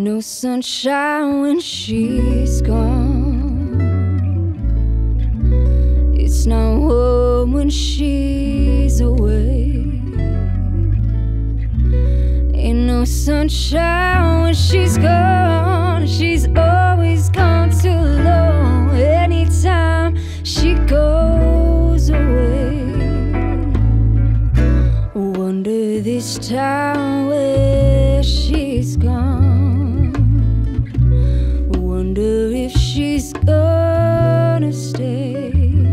No sunshine when she's gone. It's not warm when she's away. Ain't no sunshine when she's gone. She's always gone too long. Anytime she goes away, wonder this time where she's gone. Wonder if she's gonna stay.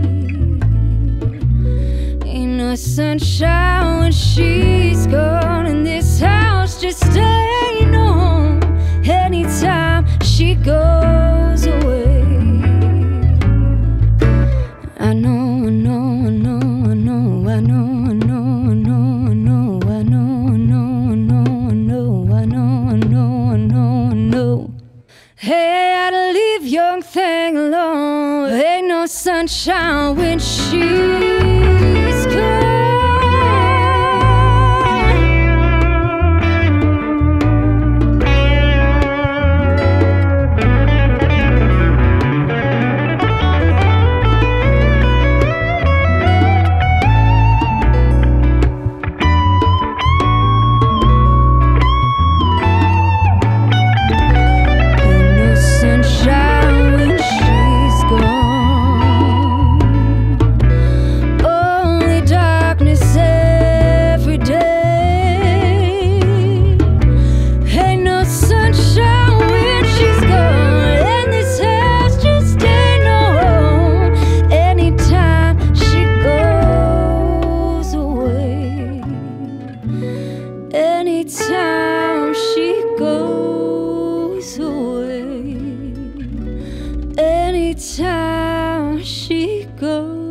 Ain't no sunshine when she's gone, and this house just ain't no home anytime she goes away. I know, I know, I know, I know, I know, I know, I know, I know, I know, I know, I know, I know, I know, I know, I know, I know. Hey, I gotta leave young thing alone. Ain't no sunshine when she's gone. Anytime she goes away, anytime she goes